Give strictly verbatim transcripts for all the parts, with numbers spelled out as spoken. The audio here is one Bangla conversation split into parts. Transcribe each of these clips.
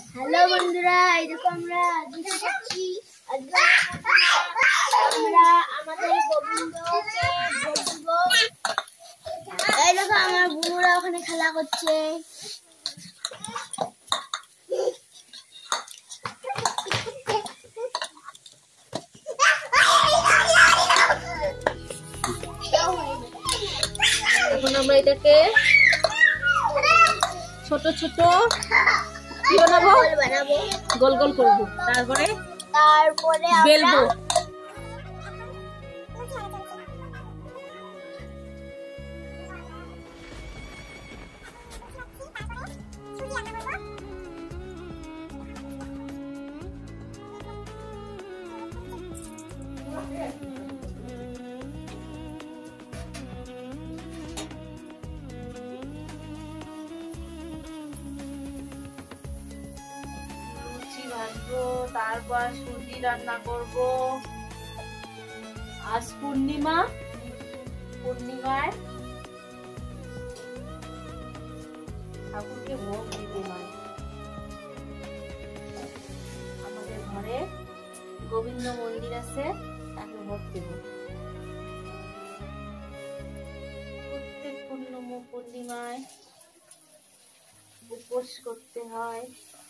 হ্যালো বন্ধুরা, এই দেখো আমরা আজকে যাচ্ছি। আমরা আমাদের গোবিন্দকে বলবো। এই দেখো আমার বুনুরা ওখানে খেলা করছে। এখন আমরা এটাকে ছোট ছোট কি বানাবো, বানাবো গোল গোল করবো, তারপরে তারপরে বেলবো। ভাজবো, তারপর সুজি রান্না করব। আজ পূর্ণিমা, পূর্ণিমায় ঠাকুরকে ভোগ দিতে হয়। আমাদের ঘরে গোবিন্দ মন্দির আছে, তাকে ভোগ দেব। প্রত্যেক পূর্ণিমা পূর্ণিমায় উপোস করতে হয়।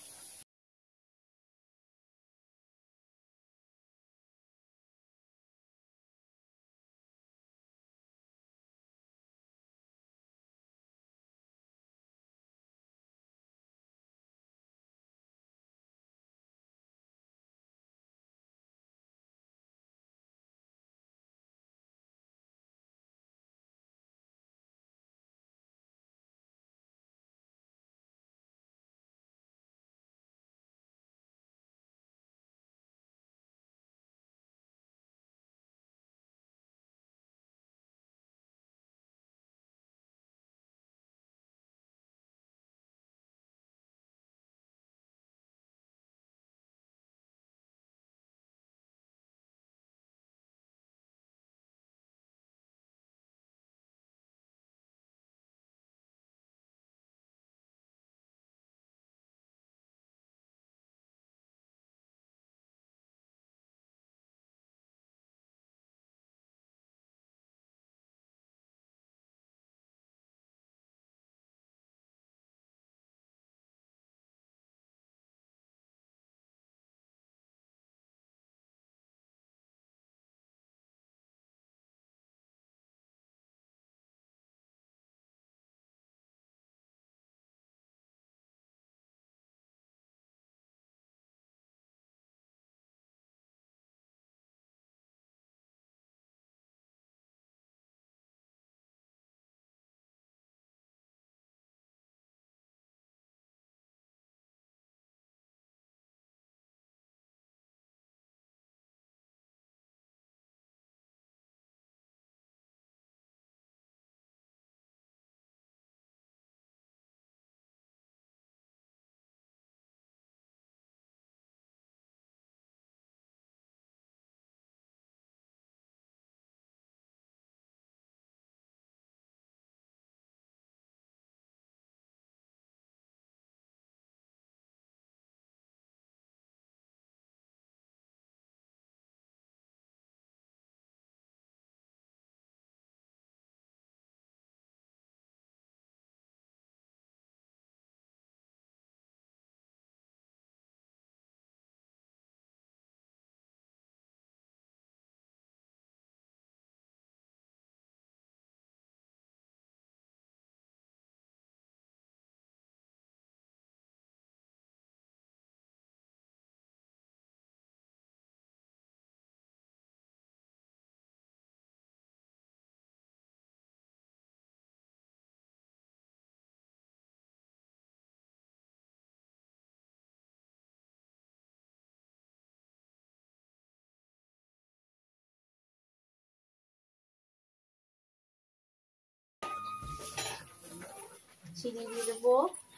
চিনি দিয়ে দেবো।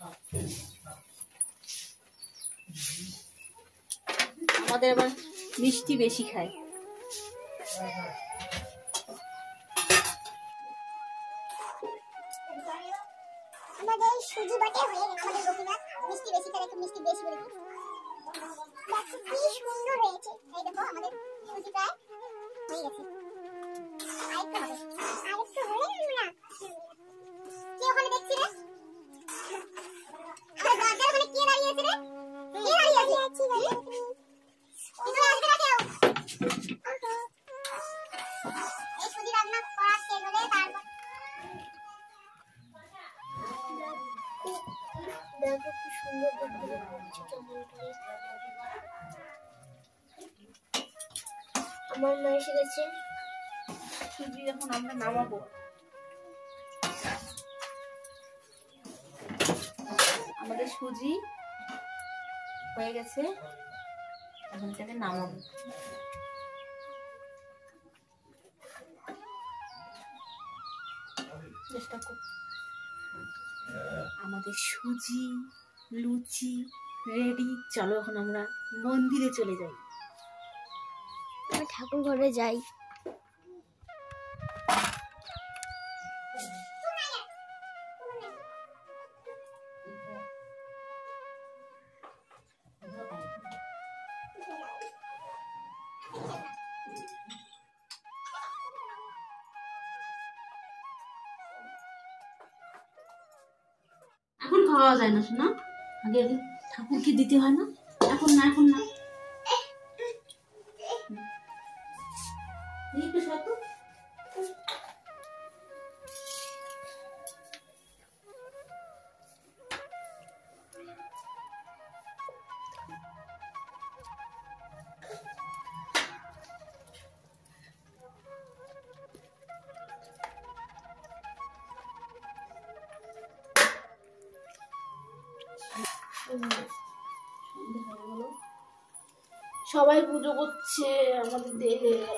আমাদের আবার মিষ্টি বেশি খায়। আমাদের সুজি বাটে হয়ে গেছে। আমাদের গোপীনাথ মিষ্টি বেশি খায়, একটু মিষ্টি বেশি করে দিই। কি সুন্দর হয়েছে। এই দেখো আমাদের সুজি প্রায় হয়ে গেছে। আরেকটু হবে, আরেকটু হলে আমরা কি ওখানে দেখছি রে? আরে দরজার ওখানে কে দাঁড়িয়ে আছে রে? কে দাঁড়িয়ে আছে? কিন্তু আসবে না কেউ। এই সুজি রান্না করা শেষ হলে তারপর দেখো কি সুন্দর দেখতে হচ্ছে টমেটো। আমার মা এসে গেছে। সুজি এখন আমরা নামাবো। আমাদের সুজি হয়ে গেছে, এখন এটাকে নামাবো। চেষ্টা কর। আমাদের সুজি লুচি রেডি। চলো এখন আমরা মন্দিরে চলে যাই। আমি ঠাকুর ঘরে যাই। এখন খাওয়া যায় না শোনা, আগে আগে ঠাকুরকে দিতে হয় না। এখন না, এখন না। একটু সত সবাই পুজো করছে, আমাদের দেরি হয়ে গেল।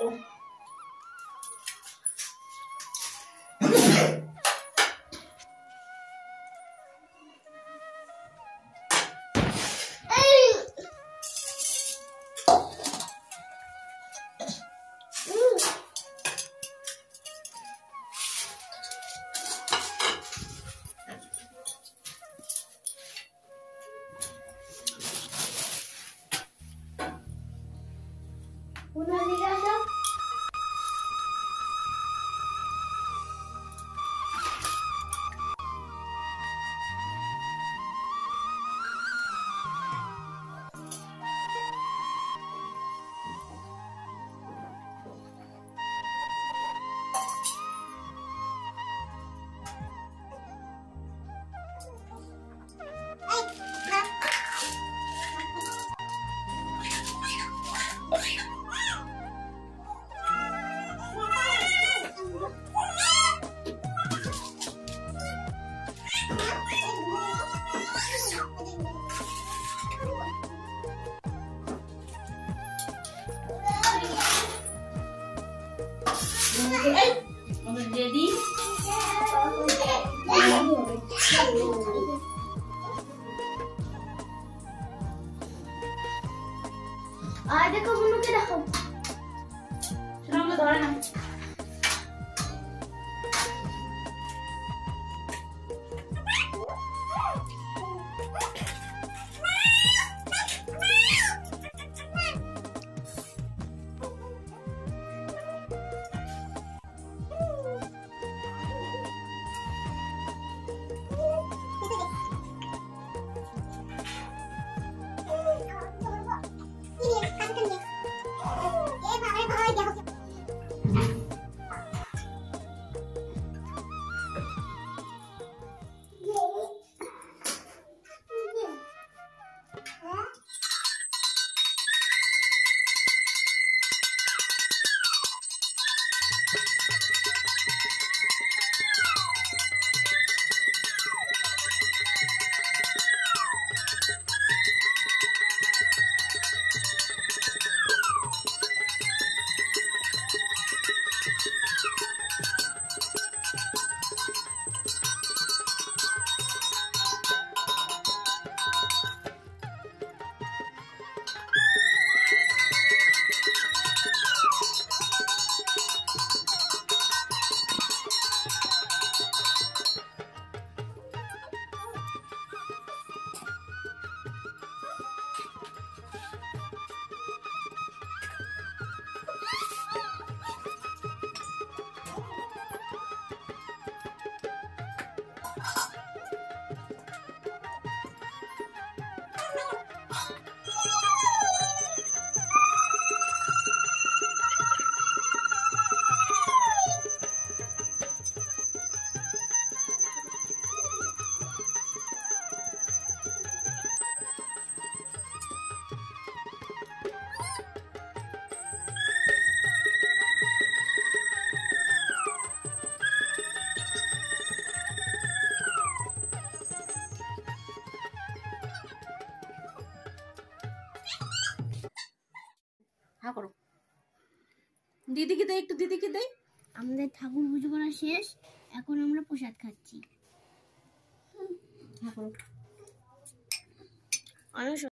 রেডি। আর দেখো বুনুকে দেখো, সেটা ধরে না। এই ভাবে ভাবে দেখো হা করো। দিদিকে দেই, একটু দিদিকে দেই। আমাদের ঠাকুর পুজো করা শেষ, এখন আমরা প্রসাদ খাচ্ছি। হা করো। অনেক